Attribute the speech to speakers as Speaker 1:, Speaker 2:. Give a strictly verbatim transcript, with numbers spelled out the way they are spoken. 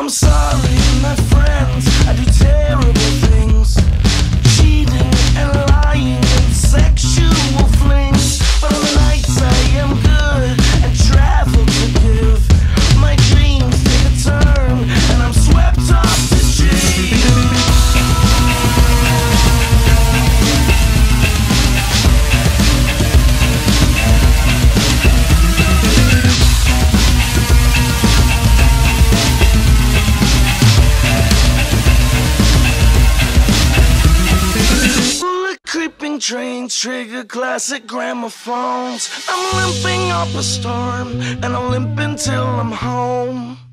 Speaker 1: I'm sorry, my friends, I do terrible things, cheating and lying and sexual flings. But on the nights I am good and travel to give, my dreams take a turn and I'm swept off the street. Creeping trains trigger classic gramophones. I'm limping up a storm and I'm limping till I'm home.